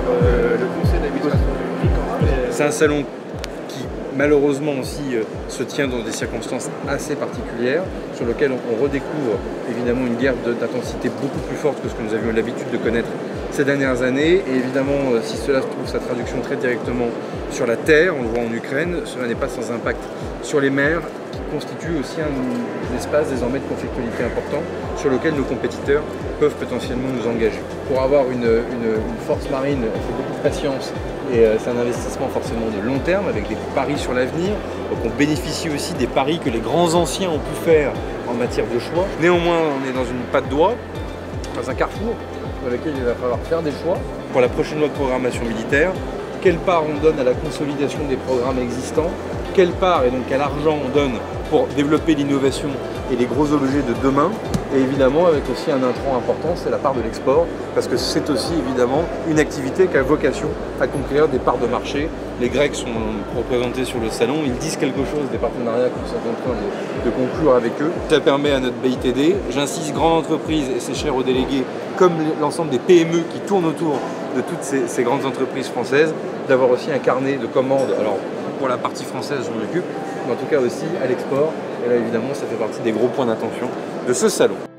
le conseil d'administration du MIC. C'est un salon qui malheureusement aussi se tient dans des circonstances assez particulières, sur lequel on redécouvre évidemment une guerre d'intensité beaucoup plus forte que ce que nous avions l'habitude de connaître ces dernières années. Et évidemment, si cela trouve sa traduction très directement sur la terre, on le voit en Ukraine, cela n'est pas sans impact sur les mers, qui constituent aussi un espace désormais de conflictualité important sur lequel nos compétiteurs peuvent potentiellement nous engager. Pour avoir une force marine, il faut beaucoup de patience et c'est un investissement forcément de long terme avec des paris sur l'avenir. Donc on bénéficie aussi des paris que les grands anciens ont pu faire en matière de choix. Néanmoins, on est dans une patte droite, dans un carrefour dans lequel il va falloir faire des choix pour la prochaine loi de programmation militaire. Quelle part on donne à la consolidation des programmes existants? Quelle part et donc quel argent on donne pour développer l'innovation et les gros objets de demain? Et évidemment avec aussi un intrant important, c'est la part de l'export, parce que c'est aussi évidemment une activité qui a vocation à conquérir des parts de marché. Les Grecs sont représentés sur le salon, ils disent quelque chose des partenariats que nous sommes en train de conclure avec eux. Ça permet à notre BITD, j'insiste, grande entreprise, et c'est cher aux délégués, comme l'ensemble des PME qui tournent autour de toutes ces grandes entreprises françaises, d'avoir aussi un carnet de commandes. Alors pour la partie française, je m'en occupe, mais en tout cas aussi à l'export. Et là, évidemment, ça fait partie des gros points d'attention de ce salon.